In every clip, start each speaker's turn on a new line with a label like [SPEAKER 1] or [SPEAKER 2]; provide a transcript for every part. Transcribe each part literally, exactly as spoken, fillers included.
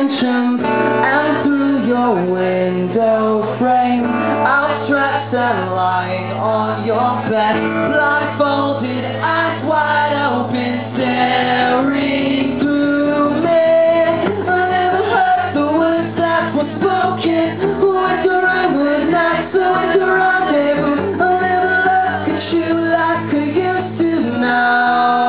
[SPEAKER 1] attention, and through your window frame, outstretched and lying on your bed, blindfolded, eyes wide open, staring through me. I never heard the words that were spoken. Went to Redwood nights, I went to rendezvous. I'll never look at you like I used to now.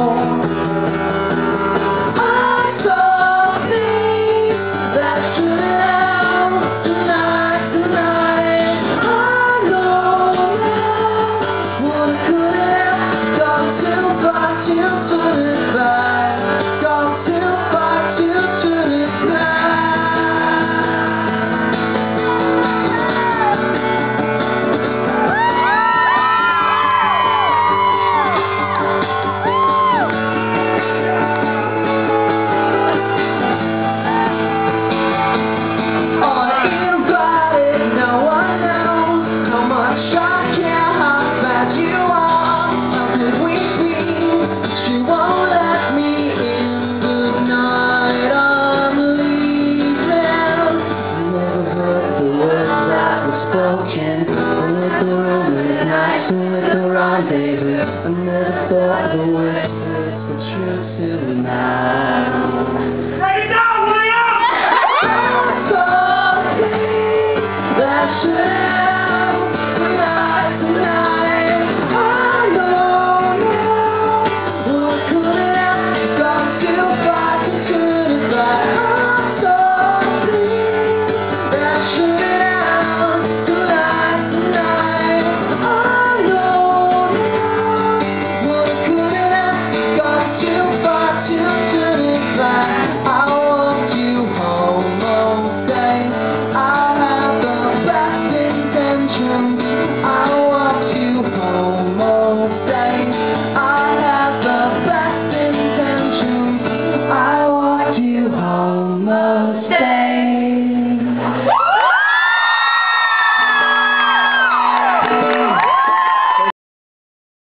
[SPEAKER 1] Baby, I never thought the words were true till now.
[SPEAKER 2] Write it down, William!
[SPEAKER 1] I thought that should